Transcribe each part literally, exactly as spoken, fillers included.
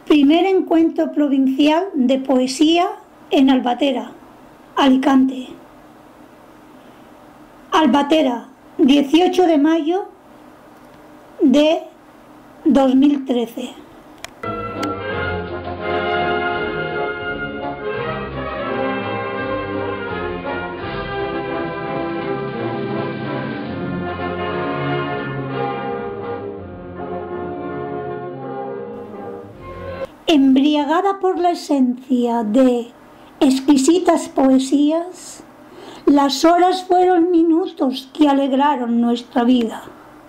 Primer encuentro provincial de poesía en Albatera, Alicante. Albatera, dieciocho de mayo de dos mil trece. Embriagada por la esencia de exquisitas poesías, las horas fueron minutos que alegraron nuestra vida.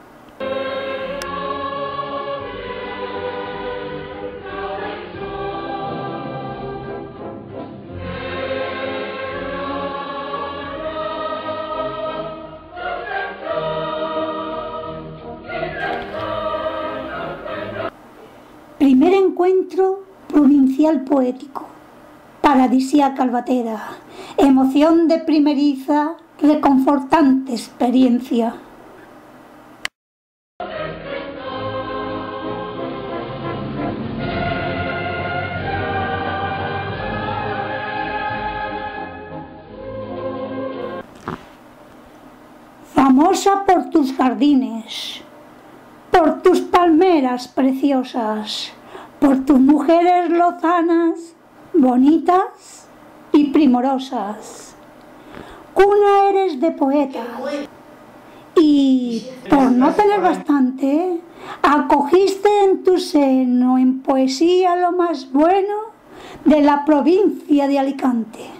Primer encuentro provincial poético, paradisíaca Albatera, emoción de primeriza, reconfortante experiencia. Famosa por tus jardines, por tus palmeras preciosas, por tus mujeres lozanas, bonitas y primorosas. Cuna eres de poetas y, por no tener bastante, acogiste en tu seno en poesía lo más bueno de la provincia de Alicante.